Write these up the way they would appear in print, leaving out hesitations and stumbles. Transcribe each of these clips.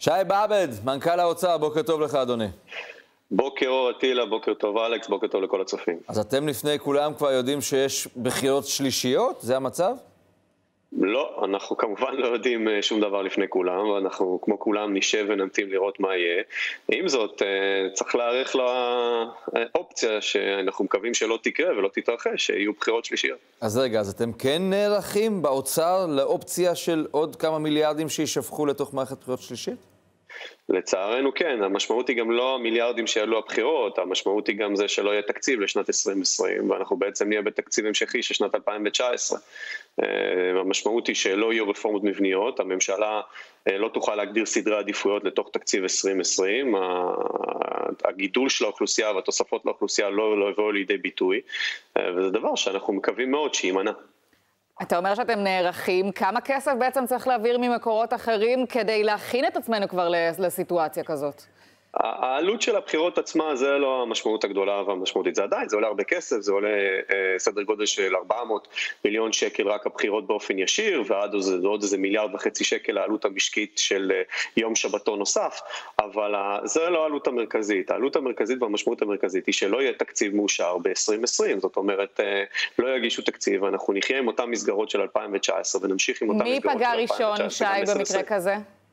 שי באב"ד, מנכ"ל האוצר, בוקר טוב לך אדוני. בוקר אור עטילה, בוקר טוב אלכס, בוקר טוב לכל הצופים. אז אתם לפני כולם כבר יודעים שיש בחירות שלישיות? זה המצב? לא, אנחנו כמובן לא יודעים שום דבר לפני כולם, ואנחנו כמו כולם נשב ונמתין לראות מה יהיה. עם זאת, צריך להערך לאופציה שאנחנו מקווים שלא תקרה ולא תתרחש, שיהיו בחירות שלישיות. אז רגע, אז אתם כן נערכים באוצר לאופציה של עוד כמה מיליארדים שישפכו לתוך מערכת בחירות שלישית? לצערנו כן, המשמעות היא גם לא המיליארדים שיעלו הבחירות, המשמעות היא גם זה שלא יהיה תקציב לשנת 2020, ואנחנו בעצם נהיה בתקציב המשכי של שנת 2019. המשמעות היא שלא יהיו רפורמות מבניות, הממשלה לא תוכל להגדיר סדרי עדיפויות לתוך תקציב 2020, הגידול של האוכלוסייה והתוספות לאוכלוסייה לא יבואו לידי ביטוי, וזה דבר שאנחנו מקווים מאוד שימנע. אתה אומר שאתם נערכים, כמה כסף בעצם צריך להעביר ממקורות אחרים כדי להכין את עצמנו כבר לסיטואציה כזאת? העלות של הבחירות עצמה זה לא המשמעות הגדולה והמשמעותית, זה עדיין, זה עולה הרבה כסף, זה עולה סדר גודל של 400 מיליון שקל רק הבחירות באופן ישיר, ועוד איזה 1.5 מיליארד שקל העלות המשקית של יום שבתון נוסף, אבל זה לא העלות המרכזית, העלות המרכזית והמשמעות המרכזית היא שלא יהיה תקציב מאושר ב-2020, זאת אומרת לא יגישו תקציב, אנחנו נחיה עם אותם מסגרות של 2019 ונמשיך עם אותם מסגרות של 2019. מי פגע ראשון, שי, במקרה כזה?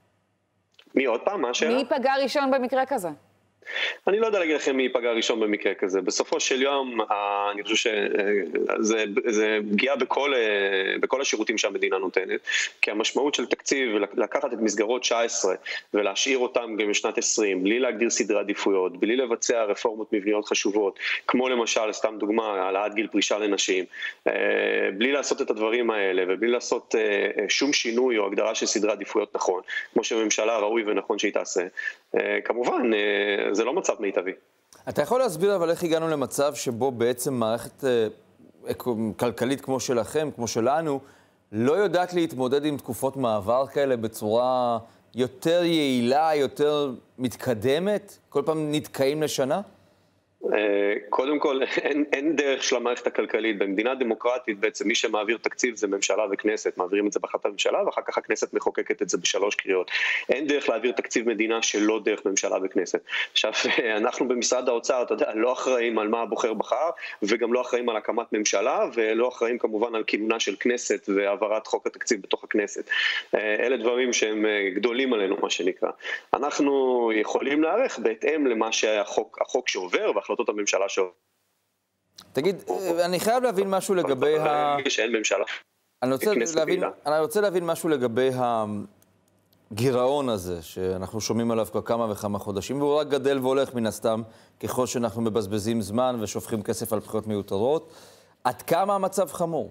מי עוד פעם? מה השאלה? מי פגע ראשון במקרה כזה? אני לא יודע להגיד לכם מי ייפגע ראשון במקרה כזה. בסופו של יום, אני חושב שזה פגיעה בכל השירותים שהמדינה נותנת, כי המשמעות של תקציב, לקחת את מסגרות 19 ולהשאיר אותם גם בשנת 20, בלי להגדיר סדרי עדיפויות, בלי לבצע רפורמות מבניות חשובות, כמו למשל, סתם דוגמה, העלאת גיל פרישה לנשים, בלי לעשות את הדברים האלה, ובלי לעשות שום שינוי או הגדרה של סדרי עדיפויות נכון, כמו שממשלה ראוי ונכון שהיא תעשה. כמובן, זה לא מצב מיטבי. אתה יכול להסביר אבל איך הגענו למצב שבו בעצם מערכת כלכלית כמו שלכם, כמו שלנו, לא יודעת להתמודד עם תקופות מעבר כאלה בצורה יותר יעילה, יותר מתקדמת? כל פעם נתקעים לשנה? קודם כל, אין דרך של המערכת הכלכלית. במדינה דמוקרטית בעצם מי שמעביר תקציב זה ממשלה וכנסת, מעבירים את זה בהחלטת הממשלה ואחר כך הכנסת מחוקקת את זה ב3 קריאות. אין דרך להעביר תקציב מדינה שלא דרך ממשלה וכנסת. עכשיו, אנחנו במשרד האוצר, אתה יודע, לא אחראים על מה הבוחר בחר, וגם לא אחראים על הקמת ממשלה, ולא אחראים כמובן על כינונה של כנסת והעברת חוק התקציב בתוך הכנסת. אלה דברים שהם גדולים עלינו, מה שנקרא. אנחנו יכולים להערך בהתאם למה שהחוק שעובר החלטות הממשלה שעובר. תגיד, אני חייב להבין משהו לגבי שאין ממשלה. אני רוצה להבין משהו לגבי הגירעון הזה, שאנחנו שומעים עליו כבר כמה וכמה חודשים, והוא רק גדל והולך מן הסתם, ככל שאנחנו מבזבזים זמן ושופכים כסף על בחירות מיותרות. עד כמה המצב חמור?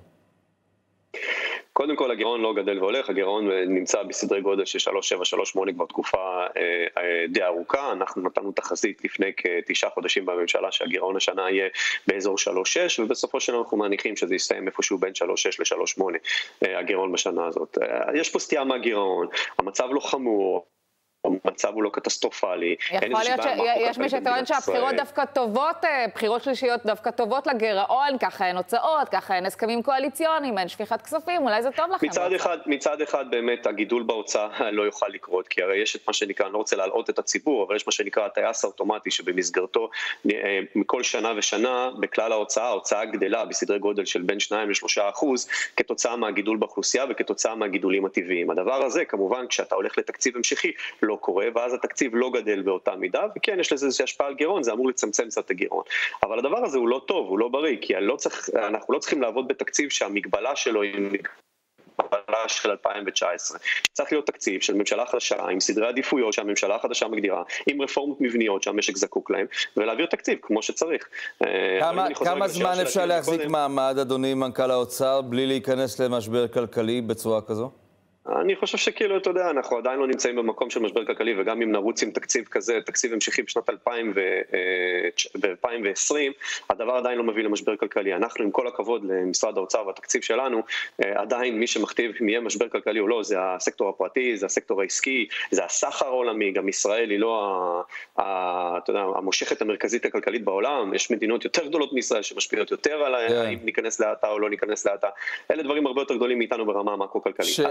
קודם כל, הגירעון לא גדל והולך, הגירעון נמצא בסדרי גודל של 3.738 כבר תקופה די ארוכה. אנחנו נתנו תחזית לפני כ9 חודשים בממשלה שהגירעון השנה יהיה באזור 3.6, ובסופו של אנחנו מניחים שזה יסתיים איפשהו בין 3.6 ל-3.8 הגירעון בשנה הזאת. יש פה סטייה מהגירעון, המצב לא חמור. המצב הוא לא קטסטרופלי. יכול להיות שיש מי שטוען שהבחירות דווקא טובות, בחירות שלישיות דווקא טובות לגירעון, ככה אין הוצאות, ככה אין הסכמים קואליציוניים, אין שפיכת כספים, אולי זה טוב לכם. מצד אחד באמת הגידול בהוצאה לא יוכל לקרות, כי הרי יש את מה שנקרא, אני לא רוצה להלאות את הציבור, אבל יש מה שנקרא הטייס האוטומטי, שבמסגרתו מכל שנה ושנה, בכלל ההוצאה גדלה בסדרי גודל של בין 2% ל-3%, כתוצאה מהגידול באוכלוסייה וכתוצאה מהגידולים הטבעיים. הדבר הזה, כמובן, כשאתה הולך לתקציב המשכי, לא קורה, ואז התקציב לא גדל באותה מידה, וכן, יש לזה השפעה על גירעון, זה אמור לצמצם קצת את הגירעון. אבל הדבר הזה הוא לא טוב, הוא לא בריא, כי אנחנו לא צריכים לעבוד בתקציב שהמגבלה שלו היא מגבלה של 2019. צריך להיות תקציב של ממשלה חדשה, עם סדרי עדיפויות שהממשלה החדשה מגדירה, עם רפורמות מבניות שהמשק זקוק להם, ולהעביר תקציב כמו שצריך. כמה זמן אפשר להחזיק מעמד, אדוני מנכ"ל האוצר, בלי להיכנס למשבר כלכלי בצורה כזו? אני חושב שכאילו, אתה יודע, אנחנו עדיין לא נמצאים במקום של משבר כלכלי, וגם אם נרוץ עם תקציב כזה, תקציב המשכי בשנת 2020, הדבר עדיין לא מביא למשבר כלכלי. אנחנו, עם כל הכבוד למשרד האוצר והתקציב שלנו, עדיין מי שמכתיב אם יהיה משבר כלכלי או לא, זה הסקטור הפרטי, זה הסקטור העסקי, זה הסחר העולמי, גם ישראל היא לא אתה יודע, המושכת המרכזית הכלכלית בעולם, יש מדינות יותר גדולות מישראל שמשפיעות יותר על האם ניכנס לאטה או לא ניכנס לאטה. אלה דברים הרבה יותר גדולים מאיתנו ברמה המקרו-כלכלית. עדיין,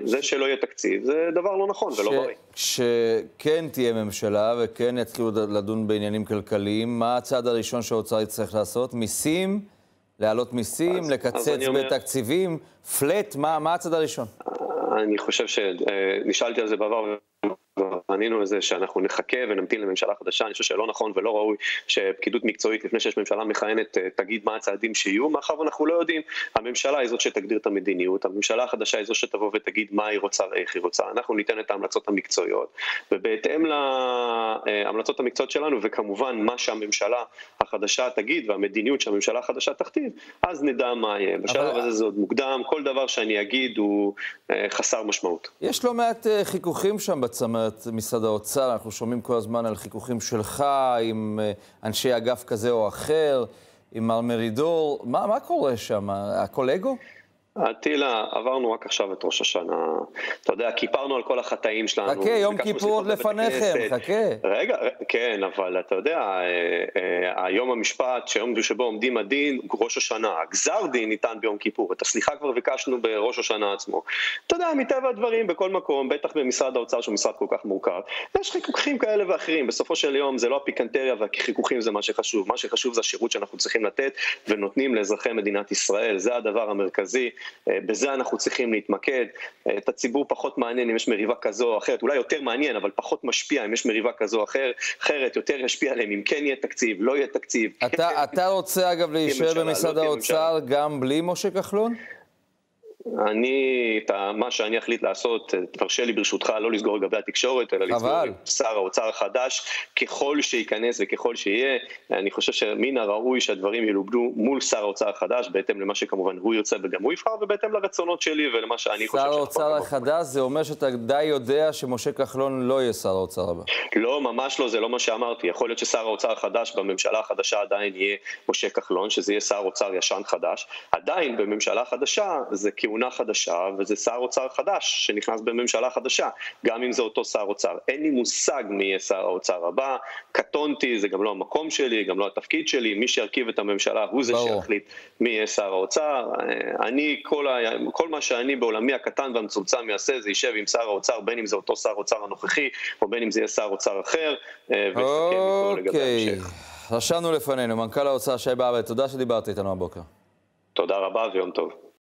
זה שלא יהיה תקציב, זה דבר לא נכון ולא בריא. כשכן תהיה ממשלה וכן יתחילו לדון בעניינים כלכליים, מה הצעד הראשון שהאוצר יצטרך לעשות? מיסים? להעלות מיסים? לקצץ בתקציבים? פלט? מה הצעד הראשון? אני חושב שנשאלתי על זה בעבר, ענינו לזה שאנחנו נחכה ונמתין לממשלה חדשה. אני חושב שלא נכון ולא ראוי שפקידות מקצועית לפני שיש ממשלה מכהנת תגיד מה הצעדים שיהיו, מאחר ואנחנו לא יודעים. הממשלה היא זאת שתגדיר את המדיניות, הממשלה החדשה היא זאת שתבוא ותגיד מה היא רוצה ואיך היא רוצה. אנחנו ניתן את ההמלצות המקצועיות, ובהתאם להמלצות המקצועיות שלנו, וכמובן מה שהממשלה החדשה תגיד והמדיניות שהממשלה החדשה תכתיב, אז נדע מה יהיה. בשלב הזה זה עוד מוקדם, כל דבר שאני אגיד הוא חסר משמעות. יש לא מעט חיכוכים שם בצמרת משרד האוצר, אנחנו שומעים כל הזמן על חיכוכים שלך עם אנשי אגף כזה או אחר, עם מר מרידור. מה קורה שם? הכל אגו? טילה, עברנו רק עכשיו את ראש השנה, אתה יודע, כיפרנו על כל החטאים שלנו. חכה, יום כיפור עוד לפניכם, חכה. רגע, כן, אבל אתה יודע, היום המשפט, שהיום שבו עומדים הדין, ראש השנה, הגזר דין ניתן ביום כיפור, את הסליחה כבר ביקשנו בראש השנה עצמו. אתה יודע, מטבע הדברים, בכל מקום, בטח במשרד האוצר, שהוא משרד כל כך מורכב, יש חיכוכים כאלה ואחרים, בסופו של יום זה לא הפיקנטריה והחיכוכים זה מה שחשוב, מה שחשוב זה השירות שאנחנו צריכים לתת ונותנים לאזרחי מדינת ישראל, זה הדבר המרכזי. בזה אנחנו צריכים להתמקד. את הציבור פחות מעניין אם יש מריבה כזו או אחרת, אולי יותר מעניין, אבל פחות משפיע אם יש מריבה כזו או אחרת, יותר ישפיע עליהם אם כן יהיה תקציב, לא יהיה תקציב. אתה רוצה אגב להישאר במשרד האוצר גם בלי משה כחלון? מה שאני אחליט לעשות, תרשה לי ברשותך לא לסגור לגבי התקשורת, אלא לסגור עם שר האוצר החדש, ככל שייכנס וככל שיהיה. אני חושב שמן הראוי שהדברים ילובנו מול שר האוצר החדש, בהתאם למה שכמובן הוא ירצה וגם הוא יבחר, ובהתאם לרצונות שלי ולמה שאני חושב. שר האוצר החדש, זה אומר שאתה די יודע שמשה כחלון לא יהיה שר האוצר הבא. לא, ממש לא, זה לא מה שאמרתי. יכול להיות ששר האוצר החדש בממשלה החדשה עדיין יהיה משה כחלון, שזה יהיה שר אוצר ישן חדש. עדיין בממשלה חדשה זה כהונה חדשה, וזה שר אוצר חדש שנכנס בממשלה חדשה, גם אם זה אותו שר אוצר. אין לי מושג מי יהיה שר האוצר הבא, קטונתי, זה גם לא המקום שלי, גם לא התפקיד שלי, מי שירכיב את הממשלה הוא זה שיחליט מי יהיה שר האוצר. כל מה שאני בעולמי הקטן והמצומצם יעשה, זה יישב עם שר האוצר, בין אם זה אותו שר אוצר הנוכחי, או בין אם זה יהיה שר אוצר אחר, ולסכם איתו לגבי המשך. רשמנו לפנינו, מנכ"ל האוצר שי באב"ד, תודה שדיברת איתנו הבוקר. תודה רבה ויום טוב.